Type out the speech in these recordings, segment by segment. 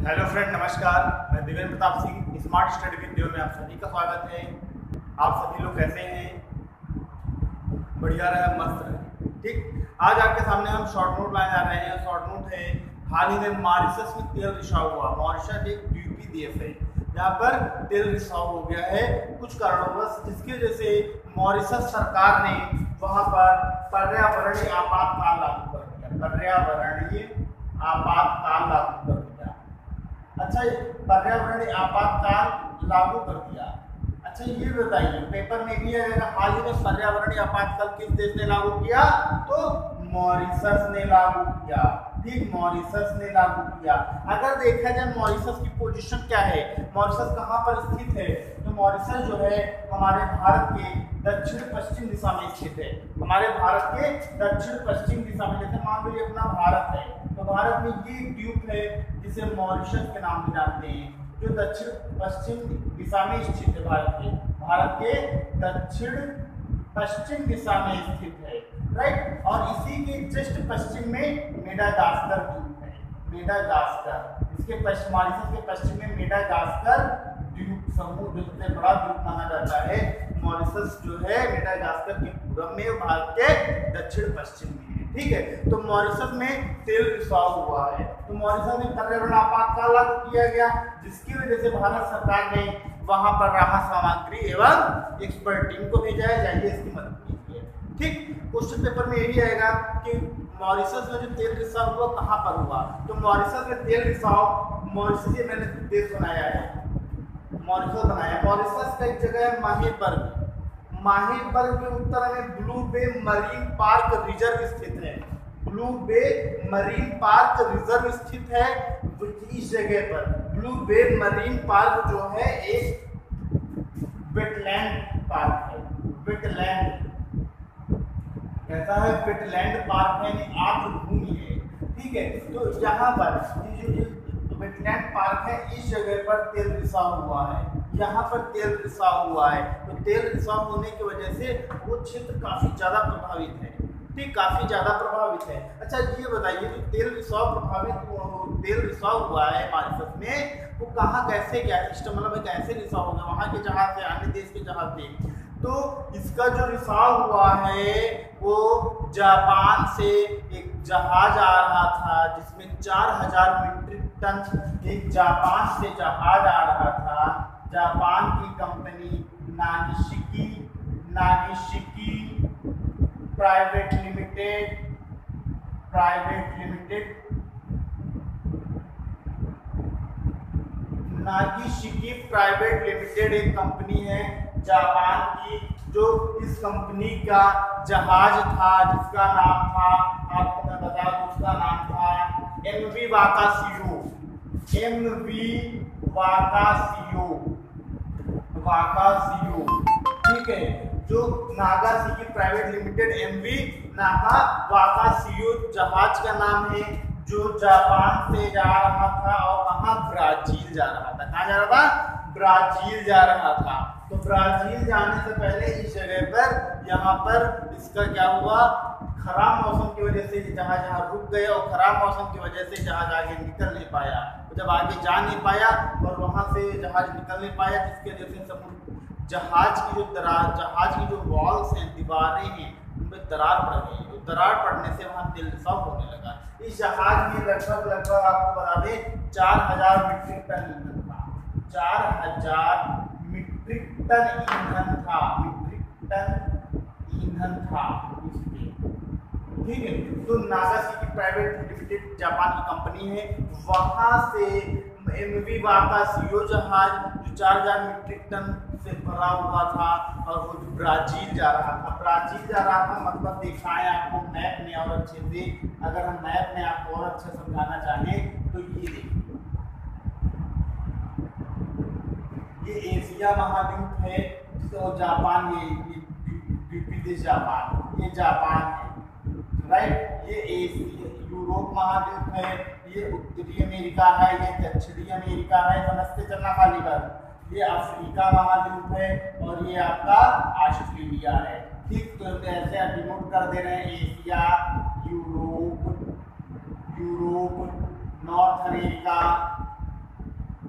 Hello friend, नमस्कार। मैं Divya Pratap Singh smart study video में आप सभी का स्वागत है। आप सभी लोग कैसे हैं? बढ़िया रहे, मस्त रहे। ठीक, आज आपके सामने हम शॉर्ट नोट लाने जा रहे हैं। शॉर्ट नोट है, हाल ही में मॉरिशस में तेल रिसाव हुआ। मॉरिशस एक द्वीपीय देश है जहाँ पर तेल रिसाव हो गया है कुछ कारणोंवश, जिसकी वजह से मॉरिशस सरकार ने वहाँ पर पर्यावरणीय आपातकाल लागू कर दिया। पर्यावरणीय आपातकाल लागू कर दिया। अच्छा, पर्यावरणीय आपातकाल लागू कर दिया। अच्छा, ये बताइए, पेपर में भी आएगा, हाल ही में पर्यावरणीय आपातकाल किस देश ने लागू किया? तो मॉरिशस ने लागू किया। ठीक, मॉरिशस ने लागू किया। अगर देखा जाए मॉरिशस की पोजीशन क्या है, मॉरिशस कहाँ पर स्थित है, तो मॉरिशस जो है हमारे भारत के दक्षिण पश्चिम दिशा में स्थित है। हमारे भारत के दक्षिण पश्चिम दिशा में, जैसे मान लीजिए अपना भारत है, तो भारत में ये द्वीप है जिसे मॉरिशस के नाम से जानते हैं, जो दक्षिण पश्चिम दिशा में स्थित है। भारत के दक्षिण पश्चिम दिशा में स्थित है, राइट। और इसी के जस्ट पश्चिम में मेडागास्कर द्वीप है। मेडागास्कर, इसके मॉरिशस के पश्चिम में मेडागास्कर द्वीप समूह, जो सबसे बड़ा द्वीप माना जाता है। मॉरिशस जो है मेडागास्कर के पूर्व में, भारत के दक्षिण पश्चिम में है। ठीक है, तो मॉरिशस में तेल रिसाव हुआ है, तो मॉरिशस में पर्यावरण आपातकाल लागू किया गया, जिसकी वजह से भारत सरकार ने वहां पर राहत सामग्री एवं एक्सपर्ट टीम को भेजा है, जाइए इसकी मदद कीजिए। ठीक, क्वेश्चन पेपर में यही आएगा कि मॉरिशस में जो तेल रिसाव हुआ कहाँ पर हुआ, तो मॉरिशस में तेल रिसाव, मॉरिशस ये मैंने देश बनाया है, मॉरिशस बनाया। मॉरिशस का एक जगह है माहीबर्ग। माहीबर्ग के उत्तर में Blue Bay Marine Park reserve स्थित है। Blue Bay Marine Park reserve स्थित है इस जगह पर। ब्लू बे मरीन पार्क जो है एक वेटलैंड पार्क है। वेटलैंड कैसा है? वेटलैंड पार्क है, आर्द्रभूमि है। ठीक है, तो यहाँ पर जो वेटलैंड पार्क है, इस जगह पर तेल रिसाव हुआ है। यहाँ पर तेल रिसाव हुआ है, तो तेल रिसाव होने की वजह से वो क्षेत्र काफी ज्यादा प्रभावित है। ठीक, काफी ज्यादा प्रभावित है। अच्छा, ये बताइए, जो तेल रिसाव हुआ है मॉरिशस में, वो कहाँ, कैसे, क्या सिस्टम, मतलब कैसे रिसाव होगा? वहाँ के जहाज से, अन्य देश के जहाज से। तो इसका जो रिसाव हुआ है वो जापान से एक जहाज आ रहा था, जिसमें 4000 मीट्रिक टन, एक जापान से जहाज आ रहा था। जापान की company Nagashiki private limited Nagashiki private limited एक कंपनी है जापान की, जो इस कंपनी का जहाज था, जिसका नाम था, आपको मैं बता दूं, उसका नाम था एमवी वाकाशियो। ठीक है, जो Nagasaki private limited MV Wakashio जहाज का नाम है, जो जापान से जा रहा था और वहां ब्राजील जा रहा था। कहाँ जा रहा था? ब्राजील जा रहा था। तो ब्राजील जाने से पहले इस जगह पर, यहाँ पर इसका क्या हुआ, खराब मौसम की वजह से जहाज यहाँ रुक गए, और खराब मौसम की वजह से जहाज आगे निकल नहीं पाया। तो जब आगे जा नहीं पाया और वहां से जहाज निकल नहीं पाया, जिसकी वजह से समुद्र जहाज की जो वॉल्स हैं, दीवारें हैं, उनमें दरार पड़ गई। तो दरार पड़ने से वहां तेल रिसाव होने लगा। इस जहाज में लगभग आपको बता दें 4000 मीट्रिक टन ईंधन था। 4000 मीट्रिक टन ईंधन था इसमें। ठीक है, तो नागासाकी प्राइवेट लिमिटेड जापान की कंपनी है, वहां से एमवी वाकाशियो जहाज जो 4000 मीट्रिक टन से भरा हुआ था, और वो ब्राजील जा रहा था। मतलब दिखाएं आपको मैप में और अच्छे से, अगर हम मैप में आपको और अच्छे समझाना चाहें तो ये देखिए, ये एशिया महाद्वीप है, तो जापान, ये द्वीपीय देश जापान, ये जापान है, राइट। ये यूरोप महाद्वीप है, ये उत्तरी अमेरिका है, ये दक्षिणी अमेरिका है, समझते चलना खाली बात। ये अफ्रीका महाद्वीप है, और ये आपका ऑस्ट्रेलिया है। ठीक, तो ऐसे डिनोट कर दे रहे हैं, एशिया, यूरोप, नॉर्थ अमेरिका,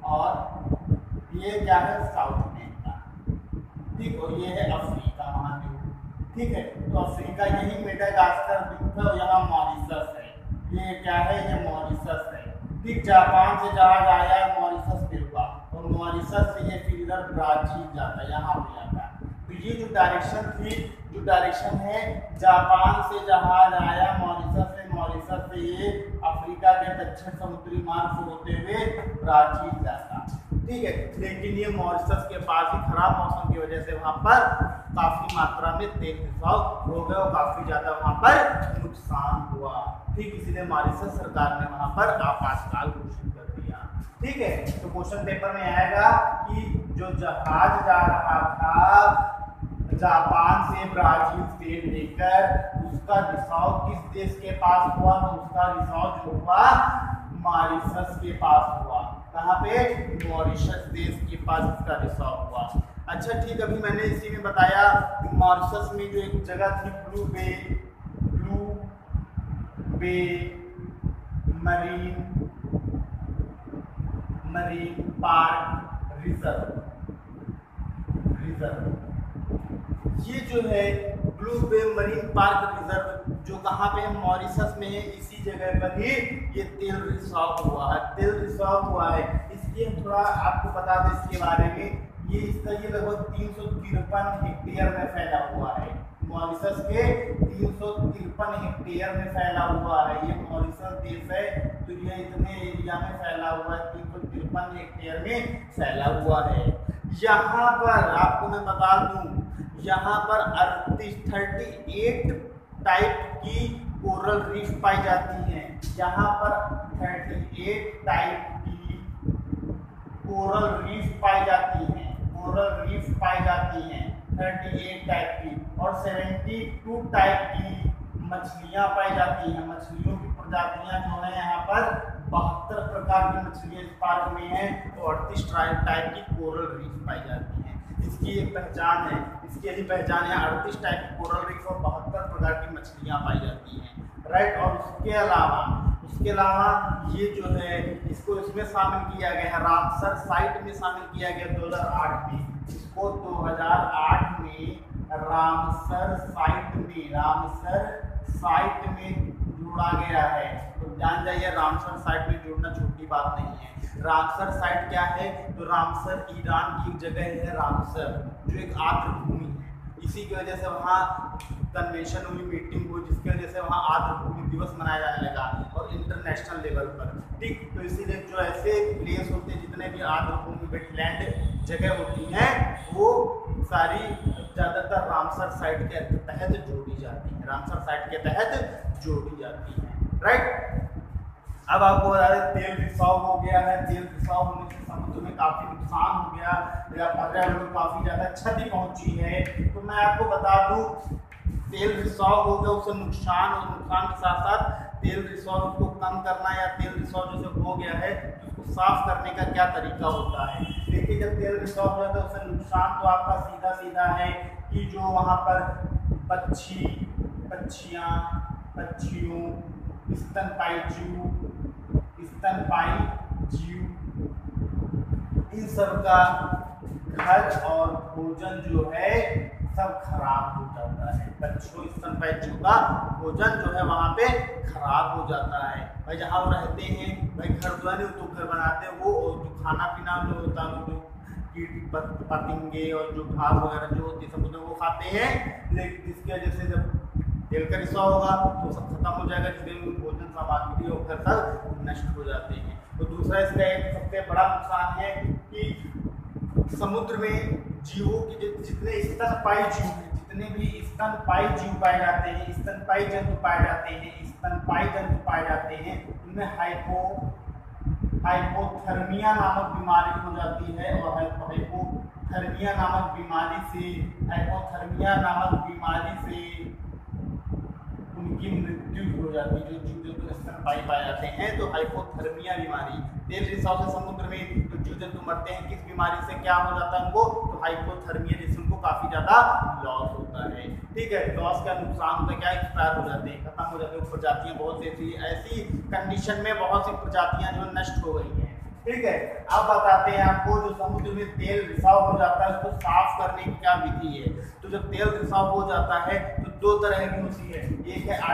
और ये क्या है साउथ अमेरिका, ठीक, और ये है अफ्रीका महाद्वीप, ठीक है। तो अफ्रीका यही मेडागास्कर द्वीप है और यहाँ मॉरिशस है, ये क्या है, ये मॉरिशस है, ठीक। जापान से जहाज आया है मॉरिशस पे रुका और मॉरिशस से ये फिर इधर ब्राजील जाता है, यहाँ पे आता है। तो ये जो डायरेक्शन थी, जो डायरेक्शन है, जापान से जहाज आया मॉरिशस से, मॉरिशस से ये अफ्रीका के दक्षिण समुद्री मार्ग से होते हुए ब्राजील जाता, ठीक है। लेकिन ये मॉरिशस के पास ही खराब मौसम की वजह से वहां पर काफी मात्रा में तेल रिसाव हो गया और काफी ज्यादा वहां पर नुकसान हुआ, ठीक। इसीलिए मॉरिशस सरकार ने वहां पर आपातकाल घोषित कर दिया, ठीक है। तो क्वेश्चन पेपर में आएगा कि जो जहाज जा रहा था जापान से ब्राजील तेल लेकर, उसका रिसाव किस देश के पास हुआ, तो उसका रिसाव जो हुआ मॉरिशस के पास हुआ। कहाँ पे, मॉरिशस देश के पास इसका रिसाव हुआ। अच्छा ठीक, अभी मैंने इसी में बताया मॉरिशस में जो एक जगह थी Blue Bay Marine Park reserve, ये जो है Blue Bay Marine Park reserve जो कहाँ पे है, मॉरिशस में है। इसी जगह पर ही ये तेल रिसाव हुआ है, इसलिए हम थोड़ा आपको बता दें इसके बारे में। ये इसका ये लगभग 353 हेक्टेयर में फैला हुआ है, मॉरिशस के 353 हेक्टेयर में फैला हुआ है। ये मॉरिशस देश है तो ये इतने एरिया में फैला हुआ है, 353 हेक्टेयर में फैला हुआ है। यहाँ पर आपको मैं बता दूं, यहाँ पर 38 टाइप की कोरल रीफ पाई जाती हैं। यहाँ पर 38 टाइप की कोरल रीफ पाई जाती हैं, 38 टाइप की, और 72 टाइप की मछलियाँ पाई जाती हैं। मछलियों की प्रजातियाँ जो है यहाँ पर 72 प्रकार की मछलियाँ इस पार्क में हैं, तो 38 टाइप की कोरल रीफ पाई जाती हैं। इसकी एक पहचान है, इसकी यही पहचान है, 38 टाइप की कोरल रीफ और 72 प्रकार की मछलियाँ पाई जाती हैं, राइट। और उसके अलावा ये जो है इसको इसमें शामिल किया गया है, रामसर साइट में शामिल किया गया 2008 में। इसको 2008 में रामसर साइट में जोड़ा गया है। तो जान जाइए रामसर साइट में जोड़ना छोटी बात नहीं है। रामसर साइट क्या है, तो रामसर ईरान की एक जगह है रामसर, जो एक आर्द्र भूमि है। इसी की वजह से वहाँ कन्वेंशन हुई, मीटिंग हुई, जिसकी वजह से वहाँ आर्द्र भूमि दिवस मनाया जाने लगा और इंटरनेशनल लेवल पर, ठीक। तो इसीलिए जो ऐसे प्लेस होते हैं, जितने भी आर्द्र भूमि वेटलैंड जगह होती हैं, वो सारी ज़्यादातर रामसर साइट के तहत जोड़ी जाती हैं, राइट। अब आपको बता दें तेल रिसाव हो गया है, तेल रिसाव होने से समुद्र में काफ़ी नुकसान हो गया या पर्यावरण को काफ़ी ज़्यादा क्षति पहुंची है। तो मैं आपको बता दूं, तेल रिसाव हो गया, उससे नुकसान, और नुकसान के साथ साथ तेल रिसाव को कम करना या तेल रिसाव जैसे हो गया है उसको साफ करने का क्या तरीका होता है। देखिए जब तेल रिसाव हो जाता है उससे नुकसान तो आपका सीधा है कि जो वहाँ पर पक्षियों, स्तनपायी जीव, इन सब का घर और भोजन जो है सब खराब हो जाता है। पक्षियों, स्तनपायी जीव का भोजन जो है वहाँ पे खराब हो जाता है। भाई जहाँ वो रहते हैं, भाई घर तो नहीं तो घर बनाते हैं वो, और जो खाना पीना जो होता है, जो कीट पतंगे और जो घास वगैरह जो होती है समुद्र में वो खाते हैं। लेकिन इसकी वजह से जब तेल का रिसाव होगा तो सब खत्म हो जाएगा, जितने भोजन सामग्री होकर सब नष्ट हो जाते हैं। तो दूसरा इसका एक सबसे बड़ा नुकसान है कि समुद्र में जीवों की जितने स्तनपायी जीव हैं, जितने भी स्तनपायी जीव पाए जाते हैं, स्तनपायी जंतु पाए जाते हैं, उनमें हाइपोथर्मिया नामक बीमारी हो जाती है। और हाइपोथर्मिया नामक बीमारी से उनकी मृत्यु हो जाती है। जो जीव जंतु स्तनपायी पाए जाते हैं तो हाइपोथर्मिया बीमारी, तेल रिसाव से समुद्र में जो जीव जंतु मरते हैं, किस बीमारी से क्या हो जाता है उनको, तो हाइपोथर्मिया, जिससे उनको काफी ज्यादा लॉस होता है, ठीक है। लॉस का नुकसान होता है, क्या एक्सपायर हो जाते हैं, खत्म हो जाते हैं। प्रजातियां बहुत सी ऐसी कंडीशन में बहुत सी प्रजातियां जो नष्ट हो गई हैं, ठीक है। अब बताते हैं आपको जो समुद्र में तेल रिसाव हो जाता है उसको साफ करने की क्या विधि है। तो जब तेल रिसाव हो जाता है तो दो तरह की होती है, एक है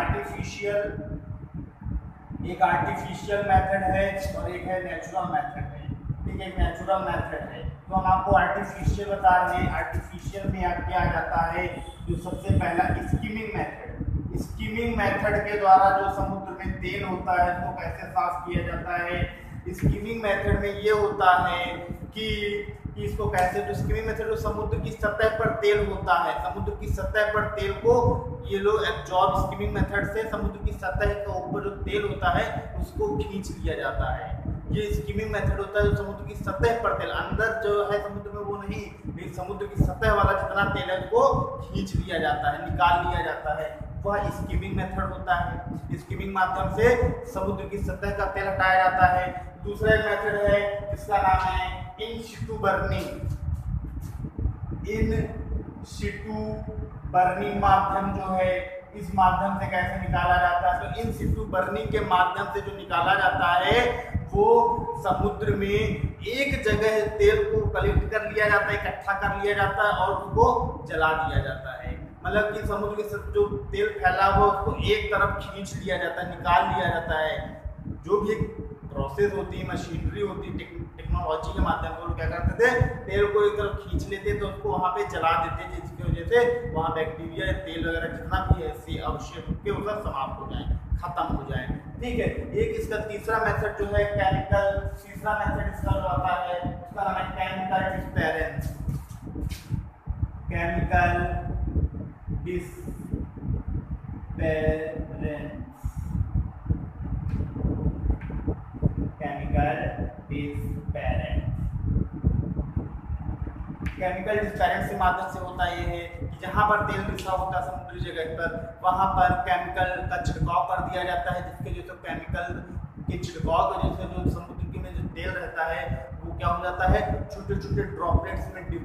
आर्टिफिशियल मेथड है और एक है नेचुरल मेथड है। ठीक है, नेचुरल मेथड है तो हम आपको आर्टिफिशियल बता रहे हैं। आर्टिफिशियल में क्या आ जाता है, जो सबसे पहला स्कीमिंग मेथड के द्वारा जो समुद्र में तेल होता है उसको कैसे साफ किया जाता है। स्कीमिंग मेथड में ये होता है कि इसको कैसे, तो स्कीमिंग मेथड जो समुद्र की सतह पर तेल होता है, समुद्र की सतह पर तेल को ये लोग एब्जॉर्ब, स्कीमिंग मेथड से समुद्र की सतह के ऊपर जो तेल होता है उसको खींच लिया जाता है। ये स्कीमिंग मेथड होता है जो समुद्र की सतह पर तेल, अंदर जो है समुद्र में वो नहीं, लेकिन समुद्र की सतह वाला जितना तेल है उसको खींच लिया जाता है, निकाल लिया जाता है, वह स्कीमिंग मेथड होता है। स्कीमिंग माध्यम से समुद्र की सतह का तेल हटाया जाता है। दूसरा एक मेथड है जिसका नाम है इन सिटू बर्निंग माध्यम जो है, इस माध्यम से कैसे निकाला जाता है, तो इन सिटू बर्निंग के माध्यम से जो निकाला जाता है वो समुद्र में एक जगह तेल को कलेक्ट कर लिया जाता है, इकट्ठा कर लिया जाता है और उसको जला दिया जाता है। मतलब कि समुद्र के साथ जो तेल फैला हुआ उसको एक तरफ खींच लिया जाता है, निकाल लिया जाता है। जो भी एक प्रोसेस होती है, मशीनरी होती है, टेक्नोलॉजी के माध्यम से लोग क्या करते थे, तेल को एक तरफ खींच लेते तो उसको वहाँ पे जला देते, जिसकी वजह से वहाँ बैक्टीरिया, तेल वगैरह जितना भी ऐसे अवशेष के वो सब समाप्त हो जाए, खत्म हो जाए। ठीक है, एक इसका तीसरा मेथड जो है तीसरा मेथड इसका जो आता है उसका नाम है केमिकल डिस्पेरेंस। केमिकल डिस्पेरेंस के माध्यम से होता ये है कि जहाँ पर तेल रिसाव होता है समुद्री जगह पर, वहाँ पर केमिकल का छिड़काव कर दिया जाता है, जिसके जो केमिकल के छिड़काव की वजह से जो समुद्र में जो तेल रहता है वो क्या हो जाता है, छोटे छोटे ड्रॉपलेट्स में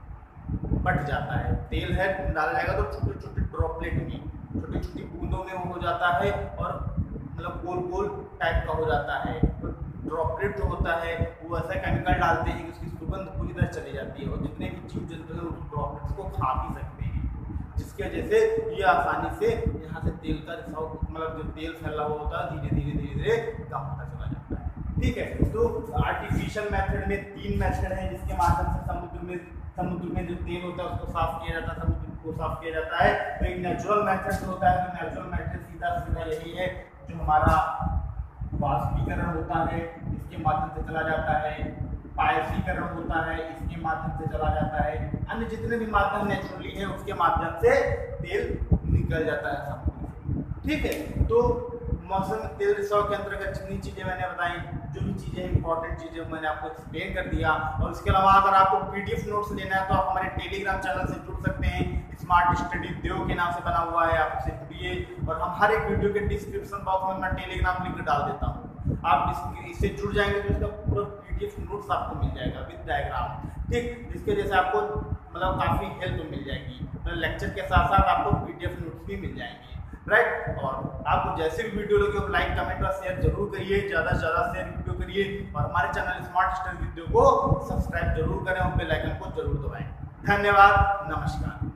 बट जाता है। तेल है डाला जाएगा तो छोटे छोटे ड्रॉपलेट में, छोटी छोटी बूंदों में वो हो जाता है और मतलब गोल गोल टाइप का हो जाता है। तो ड्रॉपलेट जो होता है वो ऐसा केमिकल डालते हैं कि उसकी सुगंध पूरी तरह चली जाती है और जितने भी जीव जंतु हैं उस ड्रॉपलेट्स को खा भी सकते हैं, जिसकी वजह से ये आसानी से यहाँ से तेल का रिसाव, मतलब जो तेल फैला हुआ होता है धीरे धीरे कम होता चला जाता है। ठीक है, तो आर्टिफिशियल मेथड में 3 मेथड है जिसके माध्यम से समुद्र में जो तेल होता है उसको साफ किया जाता है, समुद्र को साफ किया जाता है। तो एक नेचुरल मेथड होता है, तो नेचुरल मेथड सीधा यही है, जो हमारा वाष्पीकरण होता है इसके माध्यम से चला जाता है, पायसीकरण होता है इसके माध्यम से चला जाता है, अन्य जितने भी माध्यम नेचुरली है उसके माध्यम से तेल निकल जाता है समुद्र से। ठीक है, तो मौसम तेल रिसाव के अंतर्गत जितनी चीजें मैंने बताई, जो भी चीजें इंपॉर्टेंट चीजें मैंने आपको एक्सप्लेन कर दिया। और इसके अलावा अगर आपको पीडीएफ नोट्स लेना है तो आप हमारे टेलीग्राम चैनल से जुड़ सकते हैं, स्मार्ट स्टडी देव के नाम से बना हुआ है, आप उससे जुड़िए। और हम हर एक वीडियो के डिस्क्रिप्शन बॉक्स में अपना टेलीग्राम लिंक डाल देता हूँ, आप इससे जुड़ जाएंगे तो इसका पूरा पीडीएफ नोट्स आपको मिल जाएगा विद डायग्राम। ठीक, जिसके वजह से आपको मतलब काफ़ी हेल्प मिल जाएगी, मतलब लेक्चर के साथ साथ आपको पीडीएफ नोट्स भी मिल जाएंगे, राइट। और आपको जैसे भी वीडियो लगे हो लाइक कमेंट और शेयर जरूर करिए, ज़्यादा से ज़्यादा शेयर वीडियो करिए और हमारे चैनल स्मार्ट स्टडी वीडियो को सब्सक्राइब जरूर करें और बेल आइकन को जरूर दबाएं। धन्यवाद, नमस्कार।